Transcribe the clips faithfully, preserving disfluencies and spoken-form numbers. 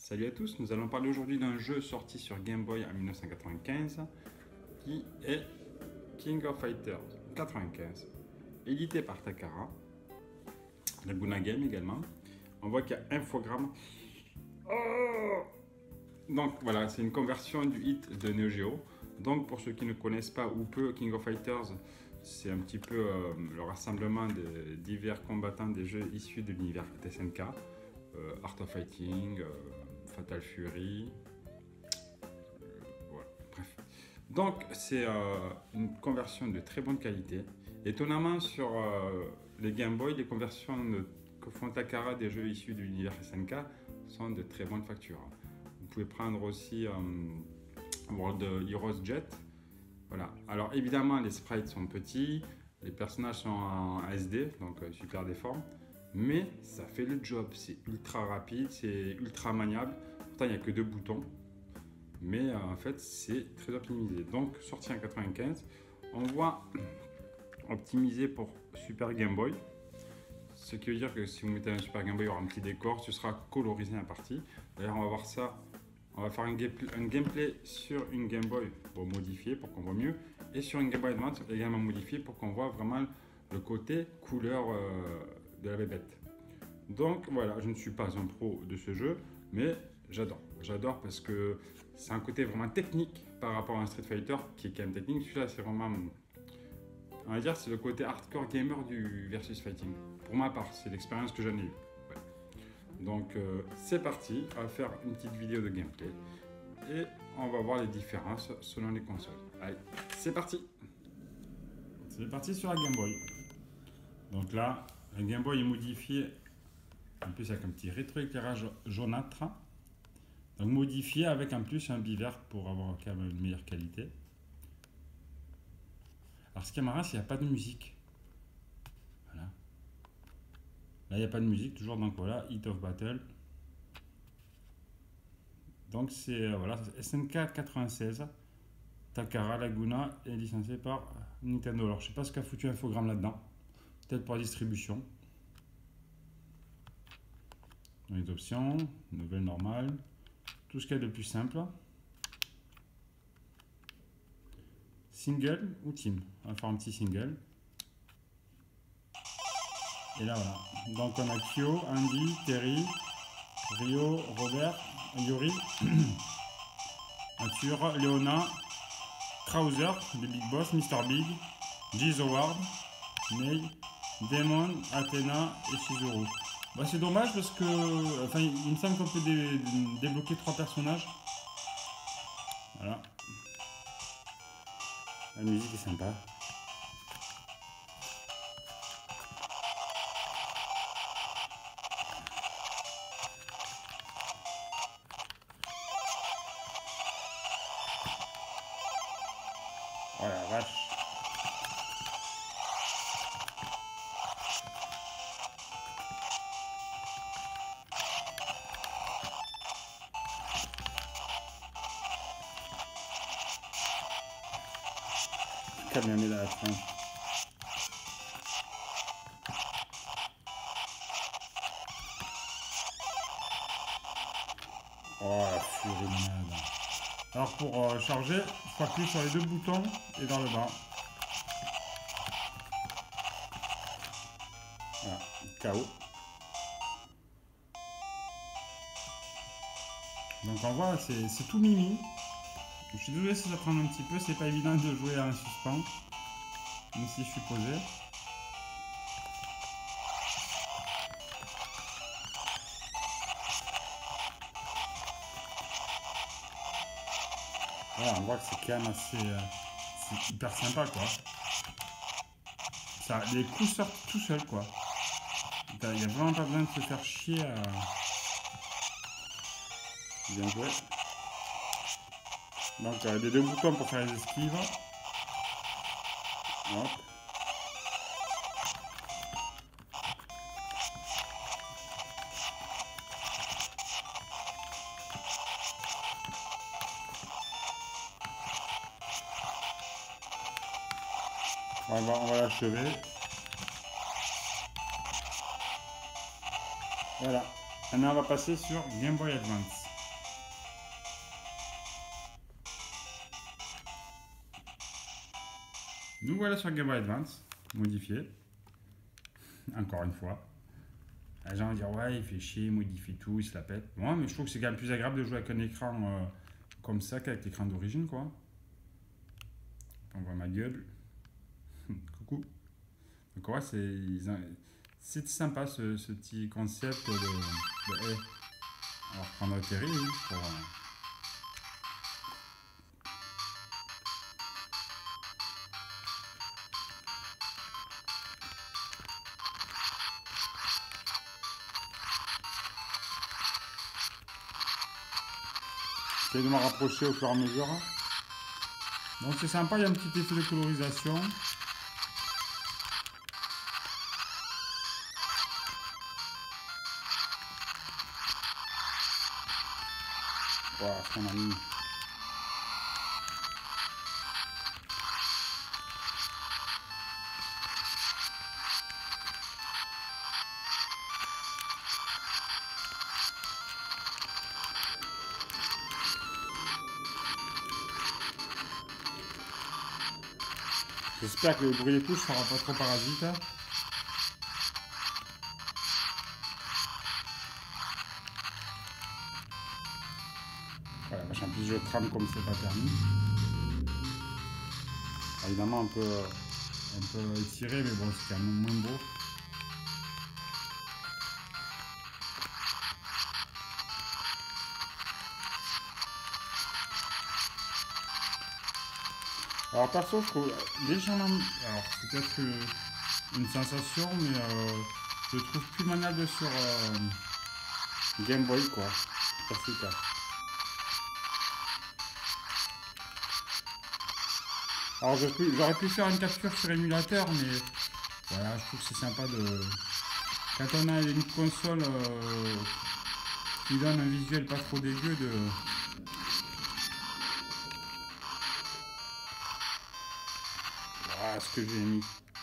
Salut à tous, nous allons parler aujourd'hui d'un jeu sorti sur Game Boy en mille neuf cent quatre-vingt-quinze qui est King of Fighters quatre-vingt-quinze, édité par Takara, Laguna Game également. On voit qu'il y a infogramme. Oh Donc voilà, c'est une conversion du hit de Neo Geo. Donc pour ceux qui ne connaissent pas ou peu King of Fighters, c'est un petit peu euh, le rassemblement de divers combattants des jeux issus de l'univers T S N K, euh, Art of Fighting, euh, Fatal Fury, euh, voilà, bref. Donc c'est euh, une conversion de très bonne qualité. Étonnamment sur euh, les Game Boy, les conversions de, que font Takara des jeux issus de l'univers T S N K sont de très bonne facture. Vous pouvez prendre aussi euh, World Heroes Jet. Voilà. Alors évidemment les sprites sont petits, les personnages sont en S D, donc euh, super déforme, mais ça fait le job, c'est ultra rapide, c'est ultra maniable. Pourtant il n'y a que deux boutons, mais euh, en fait c'est très optimisé. Donc sorti en quatre-vingt-quinze, on voit optimisé pour Super Game Boy, ce qui veut dire que si vous mettez un Super Game Boy, il y aura un petit décor, ce sera colorisé en partie. D'ailleurs on va voir ça. On va faire un gameplay, un gameplay sur une Game Boy pour modifier, pour qu'on voit mieux, et sur une Game Boy Advance également modifié pour qu'on voit vraiment le côté couleur euh, de la bébête. Donc voilà, je ne suis pas un pro de ce jeu, mais j'adore. J'adore parce que c'est un côté vraiment technique par rapport à un Street Fighter qui est quand même technique. Celui-là, c'est vraiment, on va dire, c'est le côté hardcore gamer du versus fighting. Pour ma part, c'est l'expérience que j'en ai eue. Donc euh, c'est parti, on va faire une petite vidéo de gameplay et on va voir les différences selon les consoles. Allez, c'est parti. C'est parti sur la Game Boy. Donc là, la Game Boy est modifiée, en plus avec un petit rétroéclairage jaunâtre. Donc modifié avec en plus un bivert pour avoir quand même une meilleure qualité. Alors ce qui est marrant, c'est qu'il n'y a pas de musique. Voilà. Là, il n'y a pas de musique, toujours, donc voilà, Hit of Battle. Donc c'est euh, voilà, S N K quatre-vingt-seize, Takara Laguna est licencié par Nintendo. Alors je sais pas ce qu'a foutu Infogrames là-dedans, peut-être pour la distribution. Dans les options, nouvelle normale, tout ce qu'il y a de plus simple. Single ou team, on va faire un petit single. Et là voilà, donc on a Kyo, Andy, Terry, Ryo, Robert, Yuri, Arthur, Leona, Krauser, le Big Boss, Mister Big, Giz Howard, Mei, Demon, Athena et Shizuru. Bah, c'est dommage parce que, enfin, il me semble qu'on peut dé débloquer trois personnages. Voilà. La musique est sympa. Oh la vache. Camionné dans la tronche. Oh la furie de merde. Alors pour euh, charger, il faut appuyer sur les deux boutons et dans le bas. Voilà, K O. Donc on voit, c'est tout mimi. Je suis désolé si ça prend un petit peu, c'est pas évident de jouer à un suspens, même si je suis posé. Voilà, on voit que c'est quand même assez... Euh, c'est hyper sympa, quoi. Ça, les coups sortent tout seuls, quoi. Il n'y a vraiment pas besoin de se faire chier à... Bien joué. Donc, euh, les deux boutons pour faire les esquives. Hop. On va, on va l'achever. Voilà. Maintenant, on va passer sur Game Boy Advance. Nous voilà sur Game Boy Advance, modifié. Encore une fois. Les gens vont dire ouais, il fait chier, il modifie tout, il se la pète. Moi, mais je trouve que c'est quand même plus agréable de jouer avec un écran euh, comme ça qu'avec l'écran d'origine, quoi. On voit ma gueule. Coucou. Donc ouais, c'est c'est sympa ce, ce petit concept de, de hey, on va reprendre Terry pour. Euh, J'essaie de me rapprocher au fur et à mesure. Donc c'est sympa, il y a un petit effet de colorisation. Voilà ce qu'on a mis. J'espère que le bruit des touches ne sera pas trop parasite. Voilà, machin, plus je trame comme c'est pas permis. Évidemment, un peu, un peu étiré, mais bon, c'est quand même moins beau. Alors perso, je trouve légèrement, alors c'est peut-être une, une sensation, mais euh, je trouve plus maniable sur euh, Game Boy, quoi. C'est ça. Alors j'aurais pu faire une capture sur émulateur, mais voilà, je trouve que c'est sympa de... Quand on a une console euh, qui donne un visuel pas trop dégueu, de... Voilà ce que j'ai mis.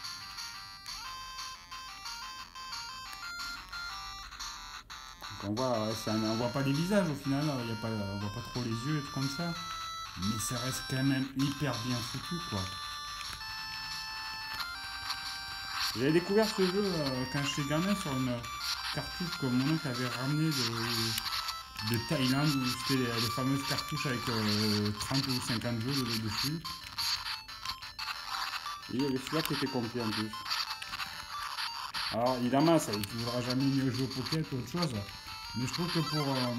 Donc on voit, ça, on voit pas les visages au final, y a pas, on voit pas trop les yeux et tout comme ça. Mais ça reste quand même hyper bien foutu, quoi. J'avais découvert ce jeu euh, quand j'étais gamin sur une cartouche que mon oncle avait ramené de, de Thaïlande, où c'était les, les fameuses cartouches avec euh, trente ou cinquante jeux dessus. Et il y avait celui-là qui était complet en plus. Alors évidemment, ça ne voudra jamais mieux jouer au pocket ou autre chose. Mais je trouve que pour... Euh,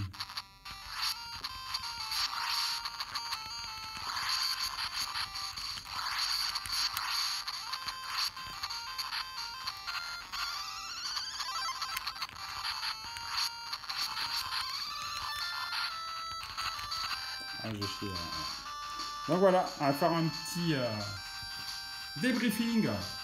Ah, je sais. Euh... Donc voilà, on va faire un petit euh, débriefing.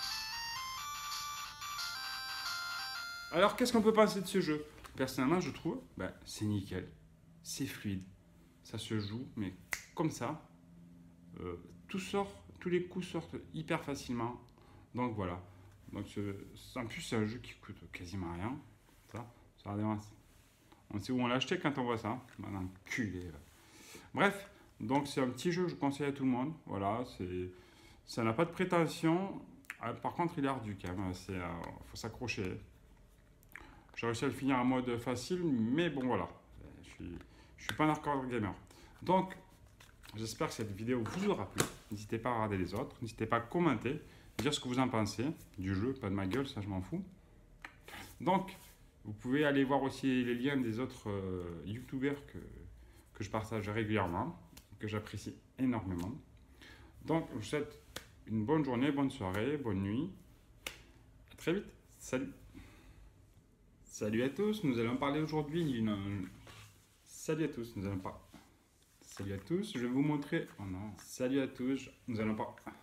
Alors, qu'est-ce qu'on peut penser de ce jeu? Personnellement, je trouve, ben, c'est nickel, c'est fluide, ça se joue, mais comme ça, euh, tout sort, tous les coups sortent hyper facilement. Donc voilà. Donc en plus, c'est un jeu qui coûte quasiment rien. Ça, ça redémarre. On sait où on l'a acheté quand on voit ça. Ben, enculé. Bref, donc c'est un petit jeu que je conseille à tout le monde. Voilà, c'est, ça n'a pas de prétention. Par contre, il est ardu quand même. Il euh, faut s'accrocher. J'ai réussi à le finir en mode facile, mais bon voilà. Je suis, je suis pas un hardcore gamer. Donc, j'espère que cette vidéo vous aura plu. N'hésitez pas à regarder les autres. N'hésitez pas à commenter, dire ce que vous en pensez du jeu. Pas de ma gueule, ça je m'en fous. Donc, vous pouvez aller voir aussi les liens des autres euh, youtubeurs que, que je partage régulièrement, que j'apprécie énormément. Donc, je vous souhaite une bonne journée, bonne soirée, bonne nuit. À très vite. Salut. Salut à tous. Nous allons parler aujourd'hui d'une... Salut à tous. Nous allons pas... Salut à tous. Je vais vous montrer... Oh non. Salut à tous. Nous allons pas...